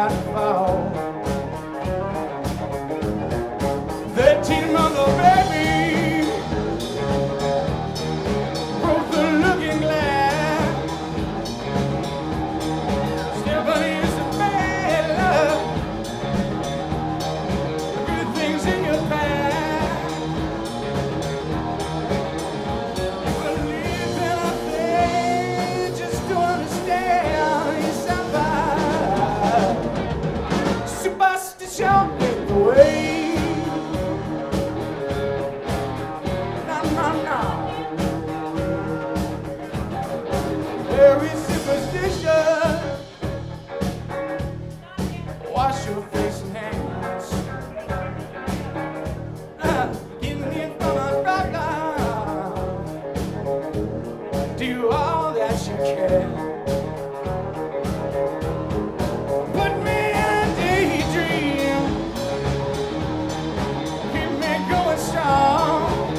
about to fall. 13-month-old baby broke the looking glass. Stephanie is a bad love. Good things in your past. You believe in a thing, just don't understand yourself. Superstition is the way. Very superstition. Wash your face and hands. Give me from a doctor. Do all that you can. Put me in a daydream. Keep me going strong.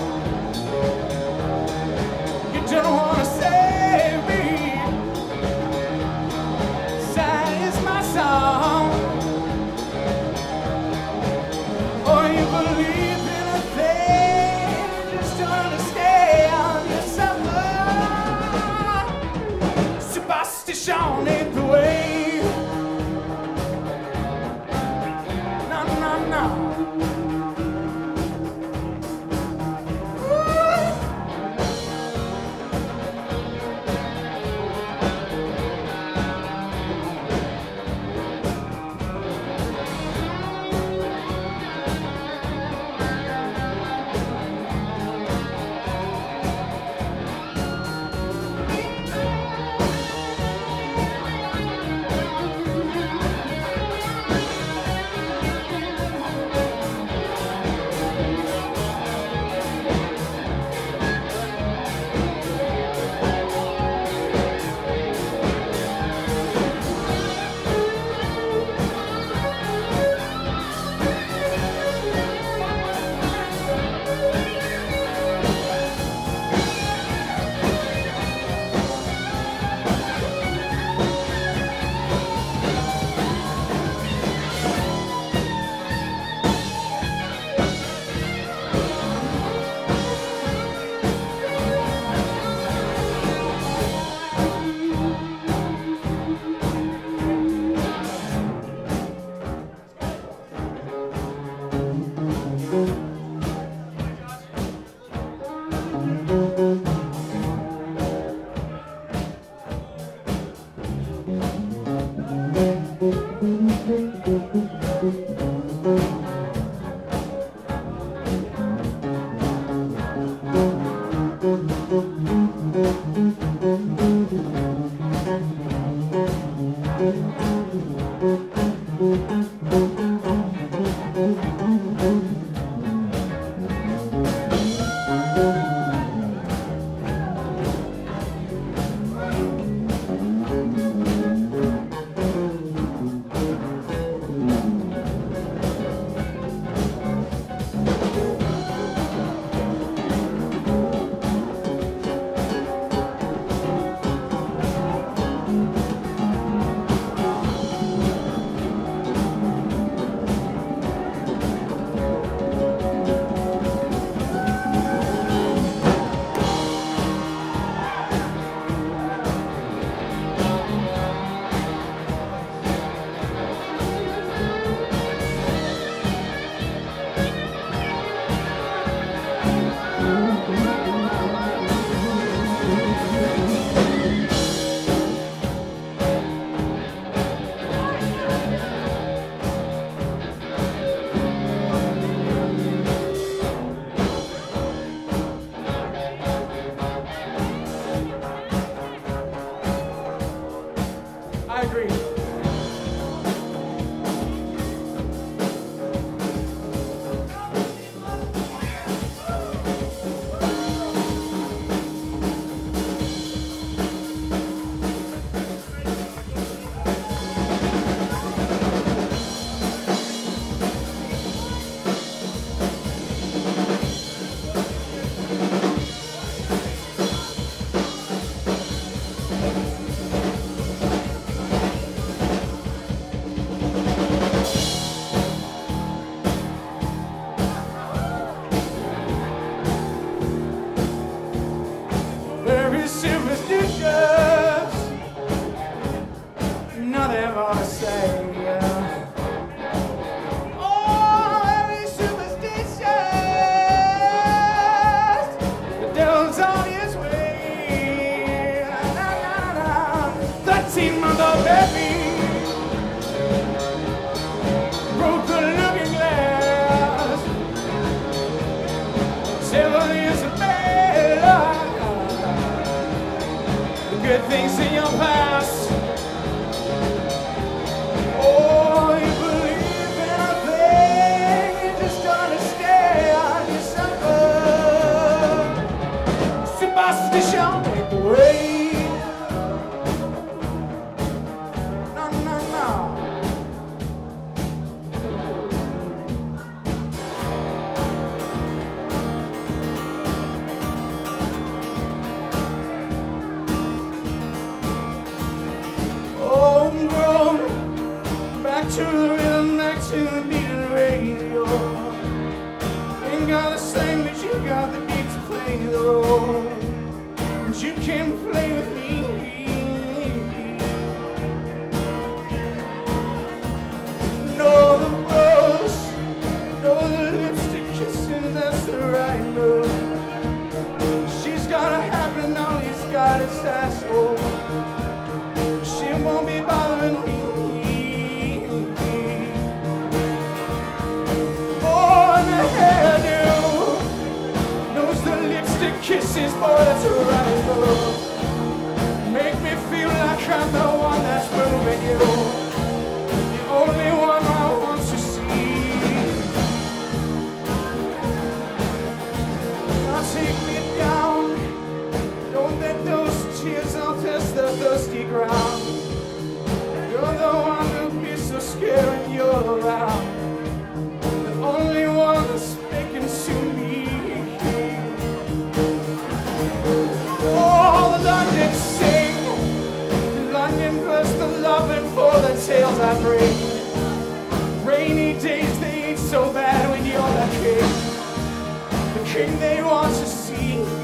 You don't want to save me. Sad is my song. Or you believe in a thing, just don't understand yourself. Superstition ain't the way. No, no, no. I agree. back to the rhythm, back to the beat of the radio. Ain't got a sing, but you got the beat to play the role. But you can play with me. No, the rose, no, the lipstick kissing, that's the right move. She's gotta have it now, he's got his asshole. She won't be bothering me. Kisses, boy, that's right, love. Make me feel like I'm the one that's moving you. The only one I want to see. Now take me down. Don't let those tears out test the thirsty ground. You're the one who be so scared when you're around. The only one that's speaking to me. London sing, London burst the loving for the tales I bring. Rainy days, they ain't so bad when you're the king they want to see.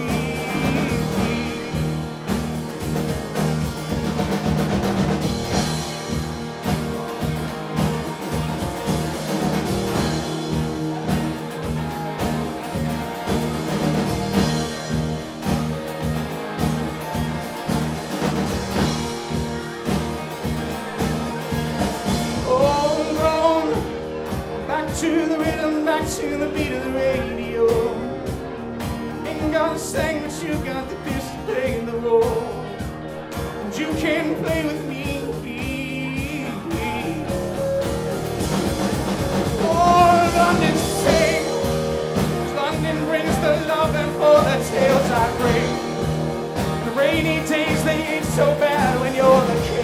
To the rhythm, back to the beat of the radio. Ain't got a sing, but you got the piece to play in the role. And you can play with me. Oh, London sings, London brings the love and for the tales I bring. The rainy days, they ain't so bad when you're the king.